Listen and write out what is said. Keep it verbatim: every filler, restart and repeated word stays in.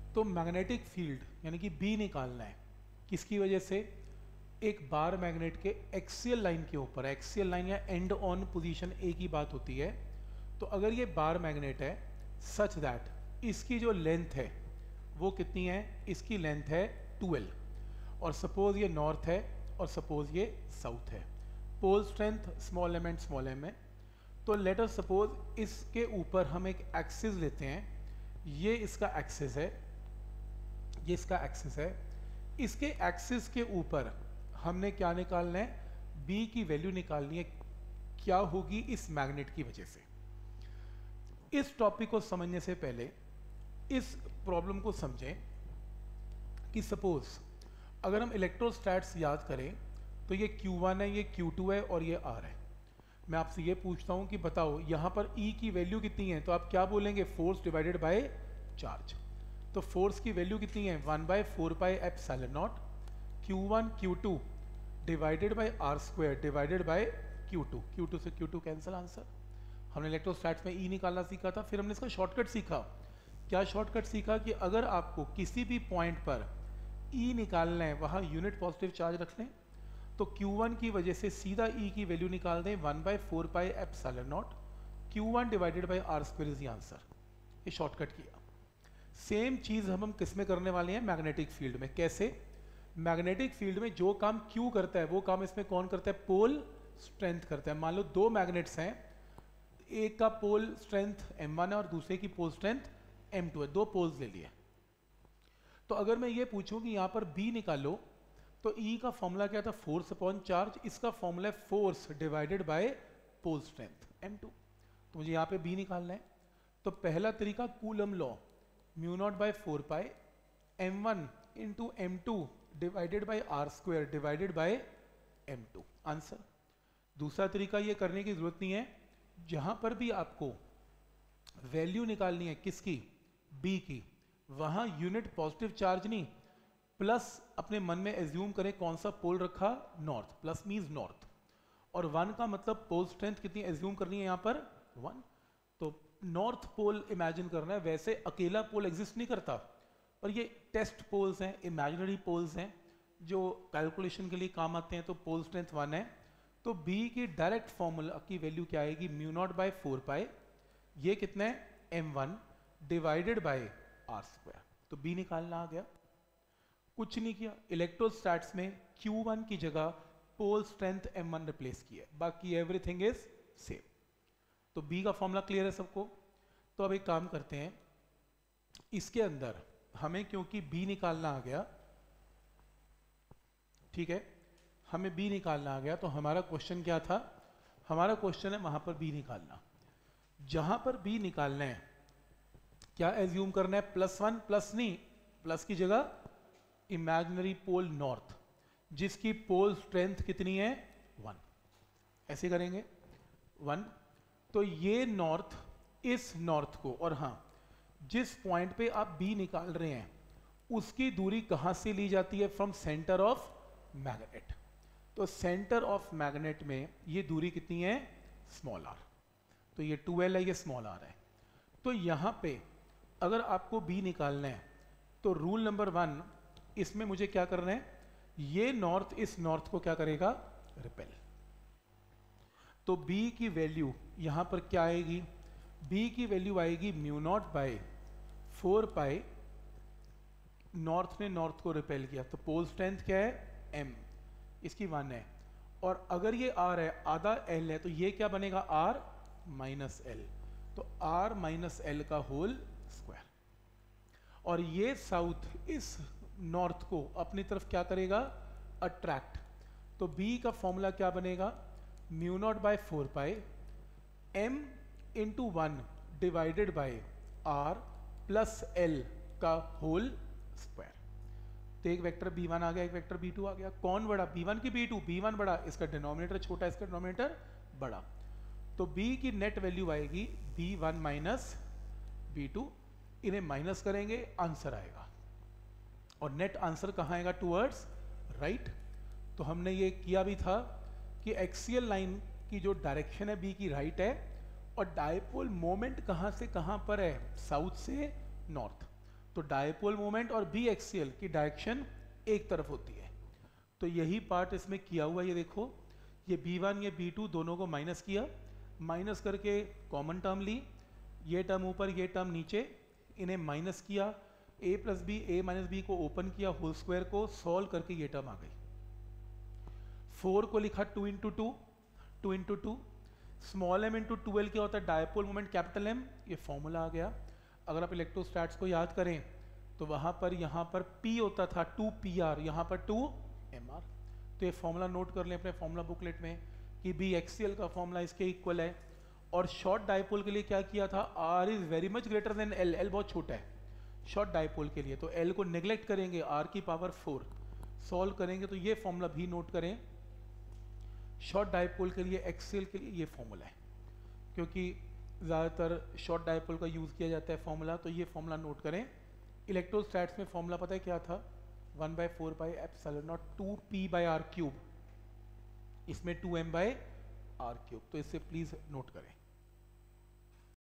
तो magnetic field यानी कि बी निकालना है, किसकी वजह से? एक बार मैग्नेट के एक्सियल लाइन के ऊपर, एक्सियल लाइन या एंड ऑन पोजीशन एक ही बात होती है। तो अगर ये बार मैग्नेट है सच दैट इसकी जो लेंथ है वो कितनी है? इसकी लेंथ है ट्वेल्व, और सपोज ये नॉर्थ है और सपोज ये साउथ है। Pole strength small M and small M है। तो लेट अस सपोज इसके ऊपर हम एक एक्सिस लेते हैं, ये इसका एक्सिस है, ये इसका एक्सिस है। इसके एक्सिस के ऊपर हमने क्या निकालना है? बी की वैल्यू निकालनी है, क्या होगी इस मैग्नेट की वजह से। इस टॉपिक को समझने से पहले इस प्रॉब्लम को समझें कि सपोज अगर हम इलेक्ट्रोस्टैट्स याद करें तो ये क्यू वन है, ये क्यू टू है और ये आर है। मैं आपसे ये पूछता हूँ कि बताओ यहाँ पर E की वैल्यू कितनी है? तो आप क्या बोलेंगे? Force divided by charge. तो फोर्स की वैल्यू कितनी है? One by four by epsilon naught Q one Q two divided by R square divided by Q two. Q two से क्यू टू कैंसिल, आंसर। हमने इलेक्ट्रोस्टैट्स में E निकालना सीखा था, फिर हमने इसका शॉर्टकट सीखा। क्या शॉर्टकट सीखा? कि अगर आपको किसी भी पॉइंट पर E निकालना है वहाँ यूनिट पॉजिटिव चार्ज रख लें, तो क्यू वन की वजह से सीधा E की वैल्यू निकाल दें, one by four pi epsilon naught Q one divided by R square is the answer. ये शॉर्टकट किया। सेम चीज़ हम हम किस में करने वाले हैं? मैग्नेटिक फील्ड में। कैसे? मैग्नेटिक फील्ड में जो काम Q करता है वो काम इसमें कौन करता है? पोल स्ट्रेंथ करता है। मान लो दो मैग्नेट्स हैं, एक का पोल स्ट्रेंथ एम वन है और दूसरे की पोल स्ट्रेंथ एम टू है, दो पोल्स ले लिए। तो अगर मैं ये पूछूं कि यहाँ पर B निकालो, तो E का फॉर्मूला क्या था? Force upon charge. इसका फॉर्मूला है force divided by pole strength M two. तो मुझे यहाँ पे B निकालना है। तो पहला तरीका Coulomb law, mu naught by four pi M one into M two divided by R square divided by M two, answer. दूसरा तरीका ये करने की जरूरत नहीं है, जहां पर भी आपको वैल्यू निकालनी है किसकी? बी की, वहां यूनिट पॉजिटिव चार्ज नहीं, प्लस अपने मन में एज्यूम करें कौन सा पोल रखा? नॉर्थ। प्लस मीन्स नॉर्थ, और वन का मतलब पोल स्ट्रेंथ कितनी एज्यूम करनी है यहाँ पर? वन। तो नॉर्थ पोल इमेजिन करना है। वैसे अकेला पोल एग्जिस्ट नहीं करता, पर ये टेस्ट पोल्स हैं, इमेजिनरी पोल्स हैं जो कैलकुलेशन के लिए काम आते हैं। तो पोल स्ट्रेंथ वन है, तो बी की डायरेक्ट फॉर्मूला की वैल्यू क्या आएगी? Mu naught by four pi, ये कितना है? M one divided by R square. तो बी निकालना आ गया। कुछ नहीं किया, इलेक्ट्रोस्टैट्स में क्यू वन की जगह pole strength M one replace किया, बाकी एवरीथिंग इज सेम। तो बी का फॉर्मूला क्लियर है सबको। तो अब एक काम करते हैं, इसके अंदर हमें क्योंकि बी निकालना आ गया, ठीक है, हमें बी निकालना आ गया, तो हमारा क्वेश्चन क्या था? हमारा क्वेश्चन है वहां पर बी निकालना। जहां पर बी निकालना है क्या एज्यूम करना है? प्लस वन, प्लस नहीं, प्लस की जगह इमेजिनरी पोल नॉर्थ, जिसकी पोल स्ट्रेंथ कितनी है? वन। ऐसे करेंगे वन। तो ये नॉर्थ इस नॉर्थ को, और हाँ, जिस पॉइंट पे आप बी निकाल रहे हैं उसकी दूरी कहां से ली जाती है? From centre of magnet. तो सेंटर ऑफ मैग्नेट में ये दूरी कितनी है? Small R. तो ये ट्वेल्व है, ये स्मॉल आर है। तो यहां पे अगर आपको बी निकालना है तो रूल नंबर वन, इसमें मुझे क्या करना है? ये नॉर्थ इस नॉर्थ को क्या करेगा? रिपेल। तो B की वैल्यू यहां पर क्या आएगी? B की वैल्यू आएगी mu naught by four pi, north ने नॉर्थ को रिपेल किया, तो पोल स्ट्रेंथ क्या है? M, इसकी वन है। और अगर ये R है, आधा L है, तो ये क्या बनेगा? R minus L. तो R माइनस एल का होल स्क्वायर। और ये साउथ इस नॉर्थ को अपनी तरफ क्या करेगा? अट्रैक्ट। तो B का फॉर्मूला क्या बनेगा? Mu naught by four pi M into one divided by R plus L का होल स्क्वायर। तो एक वेक्टर बी वन आ गया, एक वेक्टर बी टू आ गया। कौन बड़ा? बी वन की बी टू? बी वन बड़ा, इसका डिनोमिनेटर छोटा, इसका डिनोमिनेटर बड़ा। तो B की नेट वैल्यू आएगी B one minus B two, इन्हें माइनस करेंगे, आंसर आएगा। और नेट आंसर कहाँ आएगा? Towards right. तो हमने ये किया भी था कि एक्सियल लाइन की जो डायरेक्शन है बी की राइट है, और डायपोल मोमेंट कहाँ से कहाँ पर है? साउथ से नॉर्थ। तो डायपोल मोमेंट और बी एक्सियल की डायरेक्शन एक तरफ होती है। तो यही पार्ट इसमें किया हुआ, ये देखो, ये बी वन ये बी टू दोनों को माइनस किया, माइनस करके कॉमन टर्म ली, ये टर्म ऊपर ये टर्म नीचे, इन्हें माइनस किया, a plus B A minus B को ओपन किया, होल स्क्वायर को सॉल्व करके ये टर्म आ गई। फोर को लिखा two into two, two into two, small M into twelve क्या होता है डायपोल मोमेंट कैपिटल एम, ये फॉर्मूला आ गया। अगर आप इलेक्ट्रोस्टैट्स को याद करें तो वहाँ पर यहाँ पर P होता था टू पी आर, यहाँ पर टू एम आर। तो ये फॉर्मूला नोट कर लें अपने फॉर्मूला बुकलेट में कि बी एक्सियल का फॉर्मूला इसके इक्वल है। और शॉर्ट डायपोल के लिए क्या किया था, R is very much greater than L, L बहुत छोटा है शॉर्ट डायपोल के लिए, तो L को नेग्लेक्ट करेंगे, R की पावर फोर, सॉल्व करेंगे तो ये फॉर्मूला भी नोट करें। शॉर्ट डायपोल के लिए एक्सियल के लिए ये फॉर्मूला है, क्योंकि ज़्यादातर शॉर्ट डायपोल का यूज़ किया जाता है फॉर्मूला, तो ये फॉर्मूला नोट करें। इलेक्ट्रोस्टैट्स में फॉर्मूला पता है क्या था, one by four by epsilon naught two P by R cube, इसमें two M by R cube, तो इससे प्लीज़ नोट करें।